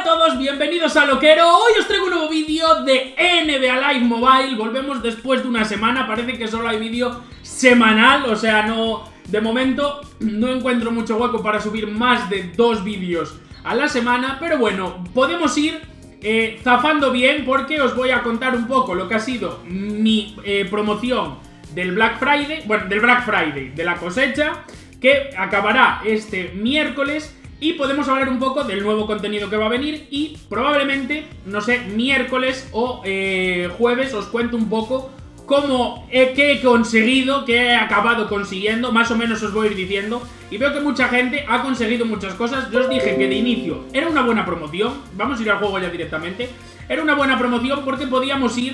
todos, bienvenidos a Loquero. Hoy os traigo un nuevo vídeo de NBA Live Mobile. Volvemos después de una semana, parece que solo hay vídeo semanal. O sea, no, de momento no encuentro mucho hueco para subir más de 2 vídeos a la semana. Pero bueno, podemos ir zafando bien porque os voy a contar un poco lo que ha sido mi promoción del Black Friday. Bueno, del Black Friday, de la cosecha, que acabará este miércoles. Y podemos hablar un poco del nuevo contenido que va a venir y probablemente, no sé, miércoles o jueves os cuento un poco cómo qué he conseguido, qué he acabado consiguiendo, más o menos os voy a ir diciendo. Y veo que mucha gente ha conseguido muchas cosas. Yo os dije que de inicio era una buena promoción, vamos a ir al juego ya directamente. Era una buena promoción porque podíamos ir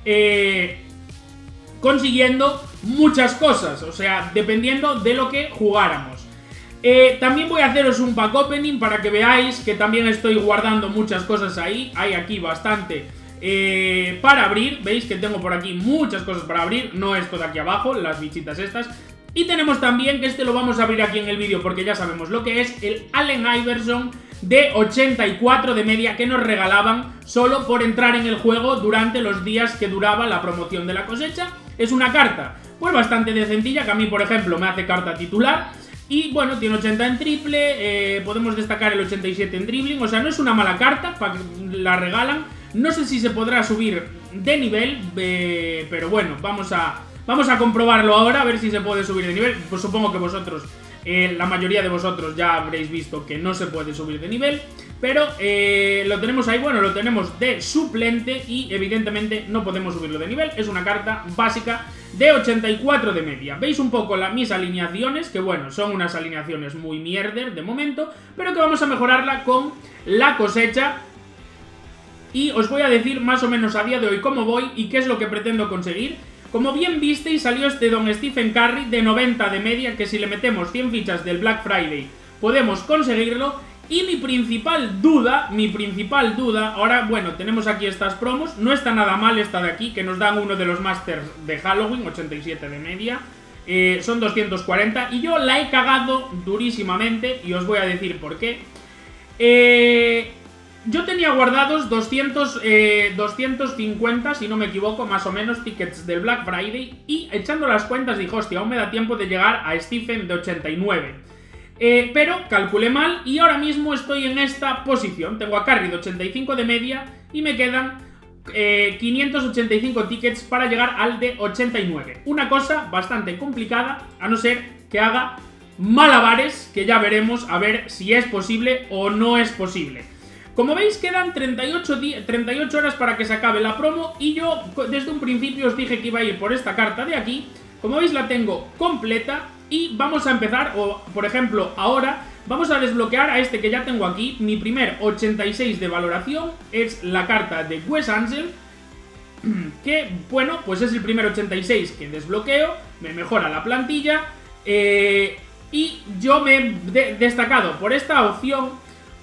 consiguiendo muchas cosas, o sea, dependiendo de lo que jugáramos. También voy a haceros un pack opening para que veáis que también estoy guardando muchas cosas ahí. Hay aquí bastante para abrir. Veis que tengo por aquí muchas cosas para abrir. No esto de aquí abajo, las bichitas estas. Y tenemos también, que este lo vamos a abrir aquí en el vídeo porque ya sabemos lo que es, el Allen Iverson de 84 de media que nos regalaban solo por entrar en el juego durante los días que duraba la promoción de la cosecha. Es una carta pues bastante decentilla, que a mí por ejemplo me hace carta titular. Y bueno, tiene 80 en triple, podemos destacar el 87 en dribbling, o sea, no es una mala carta, para que la regalan. No sé si se podrá subir de nivel, pero bueno, vamos a comprobarlo ahora, a ver si se puede subir de nivel. Pues supongo que vosotros, la mayoría de vosotros ya habréis visto que no se puede subir de nivel. Pero lo tenemos ahí, bueno, lo tenemos de suplente y evidentemente no podemos subirlo de nivel. Es una carta básica de 84 de media. Veis un poco mis alineaciones, que bueno, son unas alineaciones muy mierder de momento, pero que vamos a mejorarla con la cosecha. Y os voy a decir más o menos a día de hoy cómo voy y qué es lo que pretendo conseguir. Como bien visteis, salió este Don Stephen Curry de 90 de media, que si le metemos 100 fichas del Black Friday podemos conseguirlo. Y mi principal duda, ahora bueno, tenemos aquí estas promos, no está nada mal esta de aquí, que nos dan uno de los Masters de Halloween, 87 de media, son 240, y yo la he cagado durísimamente, y os voy a decir por qué. Yo tenía guardados 250, si no me equivoco, más o menos, tickets del Black Friday, y echando las cuentas dije, hostia, aún me da tiempo de llegar a Stephen de 89. Pero calculé mal y ahora mismo estoy en esta posición. Tengo a Curry de 85 de media y me quedan 585 tickets para llegar al de 89. Una cosa bastante complicada, a no ser que haga malabares, que ya veremos a ver si es posible o no es posible. Como veis, quedan 38 horas para que se acabe la promo y yo desde un principio os dije que iba a ir por esta carta de aquí. Como veis, la tengo completa. Y vamos a empezar, o por ejemplo, ahora vamos a desbloquear a este que ya tengo aquí. Mi primer 86 de valoración es la carta de Wes Ansel, que, bueno, pues es el primer 86 que desbloqueo, me mejora la plantilla. Y yo me he destacado por esta opción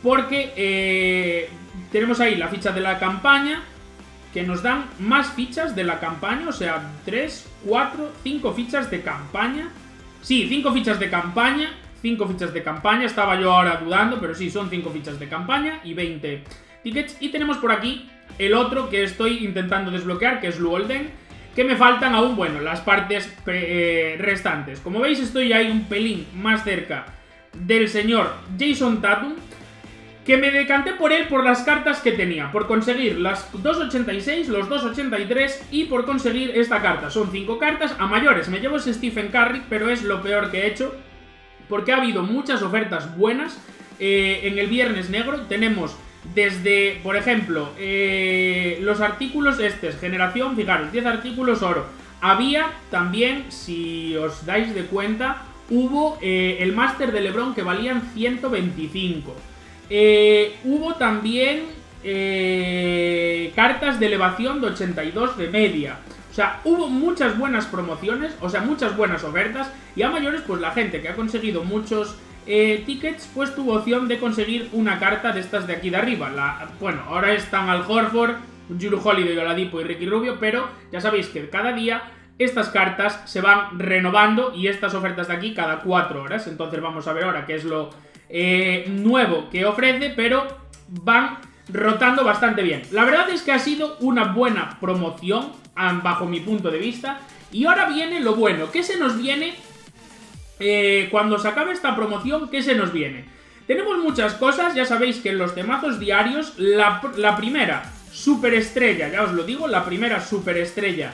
porque tenemos ahí la ficha de la campaña, que nos dan más fichas de la campaña, o sea, 3, 4, 5 fichas de campaña. Sí, 5 fichas de campaña, 5 fichas de campaña, estaba yo ahora dudando, pero sí, son 5 fichas de campaña y 20 tickets. Y tenemos por aquí el otro que estoy intentando desbloquear, que es Luolden, que me faltan aún, bueno, las partes restantes. Como veis, estoy ahí un pelín más cerca del señor Jason Tatum, que me decanté por él por las cartas que tenía, por conseguir las 286, los 283 y por conseguir esta carta. Son 5 cartas, a mayores me llevo ese Stephen Curry, pero es lo peor que he hecho, porque ha habido muchas ofertas buenas en el Viernes Negro. Tenemos desde, por ejemplo, los artículos generación, fijaros, 10 artículos oro. Había también, si os dais de cuenta, hubo el Master de LeBron que valían 125. Hubo también cartas de elevación de 82 de media. O sea, hubo muchas buenas promociones, o sea, muchas buenas ofertas. Y a mayores, pues la gente que ha conseguido muchos tickets, pues tuvo opción de conseguir una carta de estas de aquí de arriba. Bueno, ahora están Al Horford, Jrue Holiday, Oladipo y Ricky Rubio, pero ya sabéis que cada día estas cartas se van renovando y estas ofertas de aquí cada 4 horas. Entonces vamos a ver ahora qué es lo nuevo que ofrece, pero van rotando bastante bien. La verdad es que ha sido una buena promoción, bajo mi punto de vista. Y ahora viene lo bueno. ¿Qué se nos viene? Cuando se acabe esta promoción, ¿qué se nos viene? Tenemos muchas cosas, ya sabéis que en los temazos diarios, la primera superestrella, ya os lo digo, la primera superestrella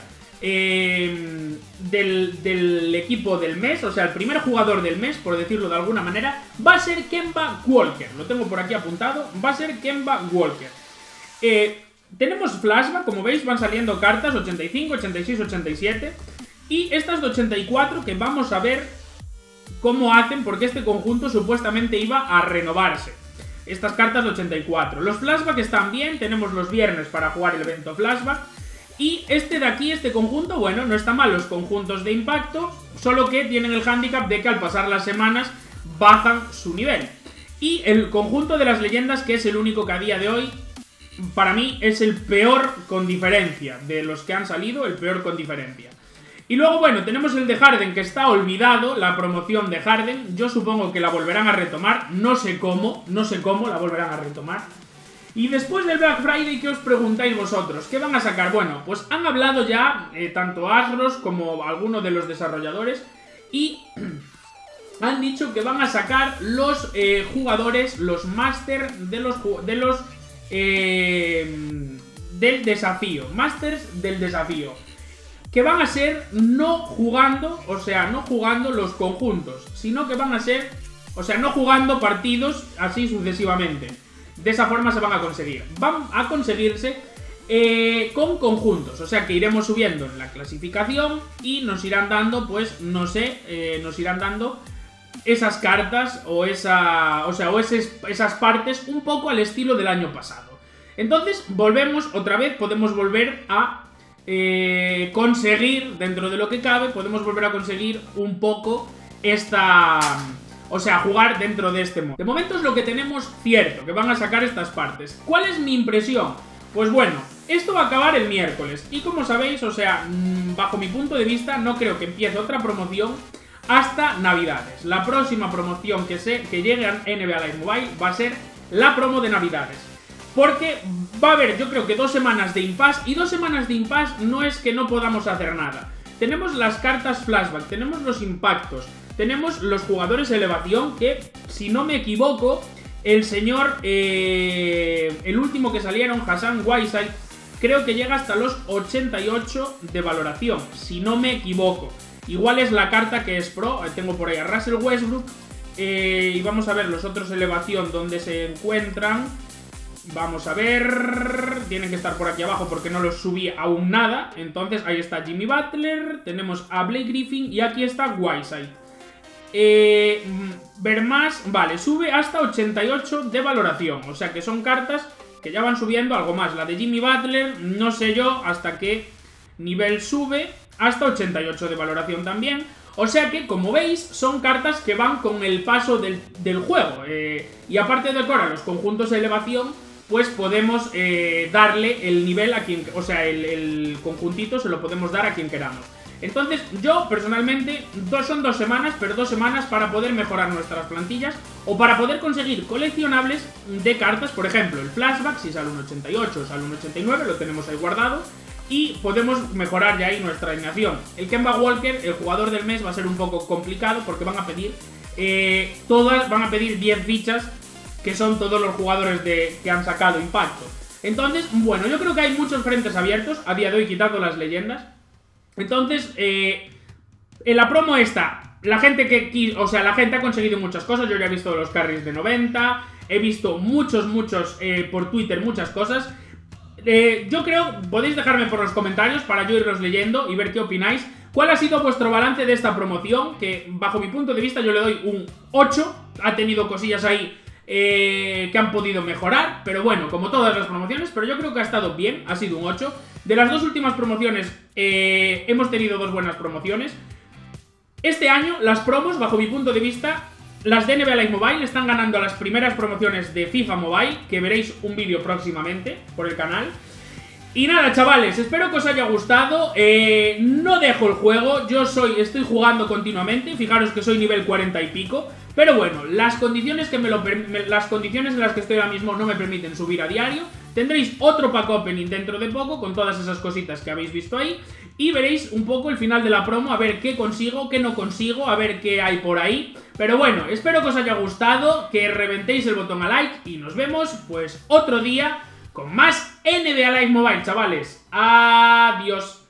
del equipo del mes, o sea, el primer jugador del mes, por decirlo de alguna manera, va a ser Kemba Walker. Lo tengo por aquí apuntado, va a ser Kemba Walker. Tenemos flashback, como veis van saliendo cartas 85, 86, 87 y estas de 84 que vamos a ver cómo hacen, porque este conjunto supuestamente iba a renovarse. Estas cartas de 84. Los flashback están bien, tenemos los viernes para jugar el evento flashback. Y este de aquí, este conjunto, bueno, no está mal los conjuntos de impacto, solo que tienen el hándicap de que al pasar las semanas bajan su nivel. Y el conjunto de las leyendas, que es el único que a día de hoy, para mí, es el peor con diferencia. De los que han salido, el peor con diferencia. Y luego, bueno, tenemos el de Harden, que está olvidado, la promoción de Harden. Yo supongo que la volverán a retomar, no sé cómo la volverán a retomar. Y después del Black Friday, ¿qué os preguntáis vosotros? ¿Qué van a sacar? Bueno, pues han hablado ya tanto Asros como algunos de los desarrolladores y han dicho que van a sacar los jugadores, los máster del desafío, masters del desafío, que van a ser no jugando los conjuntos, sino que van a ser, no jugando partidos así sucesivamente. De esa forma se van a conseguir. Van a conseguirse con conjuntos. O sea que iremos subiendo en la clasificación y nos irán dando, pues, no sé, nos irán dando esas cartas o esas partes un poco al estilo del año pasado. Entonces, volvemos otra vez, podemos volver a conseguir, dentro de lo que cabe, podemos volver a conseguir un poco esta... O sea, jugar dentro de este modo. De momento es lo que tenemos cierto, que van a sacar estas partes. ¿Cuál es mi impresión? Pues bueno, esto va a acabar el miércoles. Y como sabéis, bajo mi punto de vista, no creo que empiece otra promoción hasta Navidades. La próxima promoción que llegue a NBA Live Mobile va a ser la promo de Navidades. Porque va a haber, yo creo que 2 semanas de impasse. Y 2 semanas de impasse no es que no podamos hacer nada. Tenemos las cartas flashback, tenemos los impactos, tenemos los jugadores de elevación que, si no me equivoco, el señor, el último que salieron, Hassan Whiteside, creo que llega hasta los 88 de valoración, si no me equivoco. Igual es la carta que es pro, tengo por ahí a Russell Westbrook, y vamos a ver los otros elevación donde se encuentran. Vamos a ver, tienen que estar por aquí abajo porque no los subí aún nada. Entonces ahí está Jimmy Butler, tenemos a Blake Griffin y aquí está Whiteside. Ver más, vale, sube hasta 88 de valoración. O sea que son cartas que ya van subiendo algo más. La de Jimmy Butler, no sé yo hasta qué nivel sube, hasta 88 de valoración también. O sea que, como veis, son cartas que van con el paso del juego. Y aparte de ahora los conjuntos de elevación, pues podemos darle el nivel a quien... O sea, el conjuntito se lo podemos dar a quien queramos. Entonces, yo personalmente, son 2 semanas, pero 2 semanas para poder mejorar nuestras plantillas o para poder conseguir coleccionables de cartas. Por ejemplo, el flashback, si sale un 88 o sale un 89, lo tenemos ahí guardado. Y podemos mejorar ya ahí nuestra alineación. El Kemba Walker, el jugador del mes, va a ser un poco complicado porque van a pedir van a pedir 10 fichas, que son todos los jugadores que han sacado impacto. Entonces, bueno, yo creo que hay muchos frentes abiertos a día de hoy, quitando las leyendas. Entonces, en la promo esta, la gente la gente ha conseguido muchas cosas. Yo ya he visto los carries de 90, he visto muchos por Twitter, muchas cosas. Yo creo, podéis dejarme por los comentarios para yo irlos leyendo y ver qué opináis. ¿Cuál ha sido vuestro balance de esta promoción? Que bajo mi punto de vista yo le doy un 8. Ha tenido cosillas ahí que han podido mejorar, pero bueno, como todas las promociones, pero yo creo que ha estado bien, ha sido un 8. De las 2 últimas promociones hemos tenido 2 buenas promociones. Este año las promos, bajo mi punto de vista, las de NBA Live Mobile están ganando a las primeras promociones de FIFA Mobile, que veréis un vídeo próximamente por el canal. Y nada, chavales, espero que os haya gustado. No dejo el juego, estoy jugando continuamente. Fijaros que soy nivel 40 y pico. Pero bueno, las condiciones las condiciones en las que estoy ahora mismo no me permiten subir a diario. Tendréis otro pack opening dentro de poco con todas esas cositas que habéis visto ahí. Y veréis un poco el final de la promo, a ver qué consigo, qué no consigo, a ver qué hay por ahí. Pero bueno, espero que os haya gustado, que reventéis el botón a like y nos vemos pues otro día con más NBA Live Mobile, chavales. Adiós.